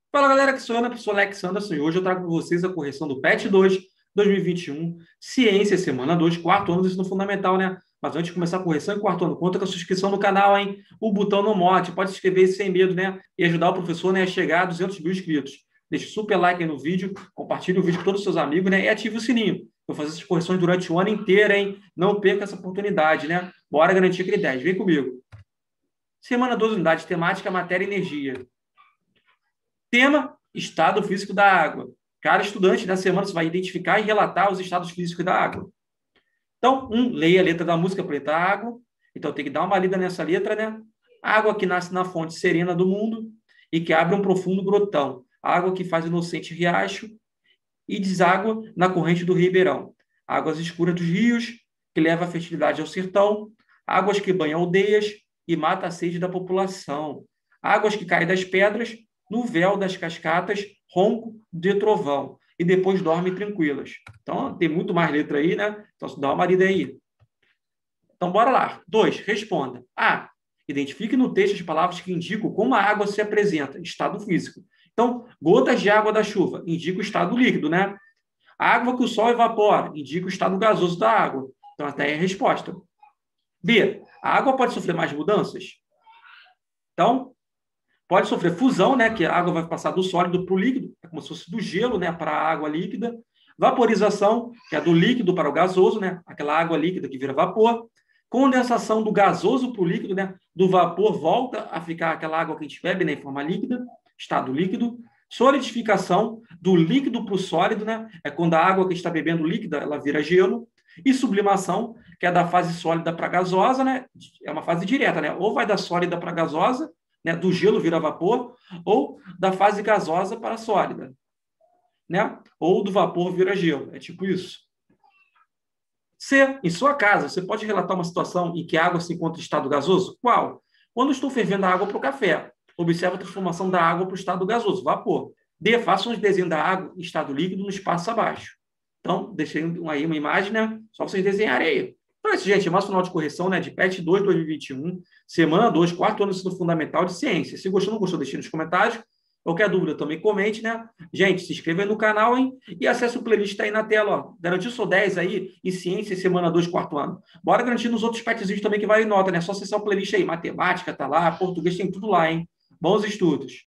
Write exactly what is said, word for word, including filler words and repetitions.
Fala galera, que sou eu, né? Professor Alex Anderson, e hoje eu trago para vocês a correção do PET dois, dois mil e vinte e um, Ciência, semana dois, quarto ano do ensino fundamental, né? Mas antes de começar a correção em quarto ano, conta com a sua inscrição no canal, hein? O botão no morte, pode se inscrever sem medo, né? E ajudar o professor, né, a chegar a duzentos mil inscritos. Deixe super like aí no vídeo, compartilhe o vídeo com todos os seus amigos, né? E ative o sininho. Vou fazer essas correções durante o ano inteiro, hein? Não perca essa oportunidade, né? Bora garantir aquele dez. Vem comigo. Semana dois, unidade temática, matéria e energia. Tema: estado físico da água. Cada estudante na semana você vai identificar e relatar os estados físicos da água. Então, um, leia a letra da música Preta Água. Então, tem que dar uma lida nessa letra, né? Água que nasce na fonte serena do mundo e que abre um profundo grotão. Água que faz inocente riacho e deságua na corrente do ribeirão. Águas escuras dos rios, que leva a fertilidade ao sertão. Águas que banham aldeias e mata a sede da população. Águas que caem das pedras no véu das cascatas, ronco de trovão, e depois dorme tranquilas. Então, tem muito mais letra aí, né? Então, dá uma lida aí. Então, bora lá. Dois, responda. A. Identifique no texto as palavras que indicam como a água se apresenta, estado físico. Então, gotas de água da chuva, indica o estado líquido, né? A água que o sol evapora, indica o estado gasoso da água. Então, até aí a resposta. B. A água pode sofrer mais mudanças? Então, pode sofrer fusão, né, que a água vai passar do sólido para o líquido, é como se fosse do gelo, né, para a água líquida. Vaporização, que é do líquido para o gasoso, né, aquela água líquida que vira vapor. Condensação do gasoso para o líquido, né, do vapor volta a ficar aquela água que a gente bebe, né, em forma líquida, estado líquido. Solidificação, do líquido para o sólido, né, é quando a água que a gente está bebendo líquida, ela vira gelo. E sublimação, que é da fase sólida para gasosa, né, é uma fase direta, né, ou vai da sólida para gasosa, né, do gelo vira vapor, ou da fase gasosa para sólida, né? Ou do vapor vira gelo. É tipo isso. C. Em sua casa, você pode relatar uma situação em que a água se encontra em estado gasoso? Qual? Quando estou fervendo a água para o café. Observe a transformação da água para o estado gasoso, vapor. D. Faça um desenho da água em estado líquido no espaço abaixo. Então, deixei aí uma imagem, né? Só vocês desenharem aí. Então, é isso, gente. É mais final de correção, né? De PET dois, dois mil e vinte e um, semana dois, quarto ano do ensino fundamental de ciência. Se gostou, não gostou, deixe nos comentários. Qualquer dúvida também comente, né? Gente, se inscreva aí no canal, hein? E acesse o playlist tá aí na tela, ó. Garantiu seu dez aí em ciência, semana dois, quarto ano. Bora garantir nos outros petzinhos também que vai em nota, né? Só acessar o playlist aí. Matemática tá lá, português tem tudo lá, hein? Bons estudos.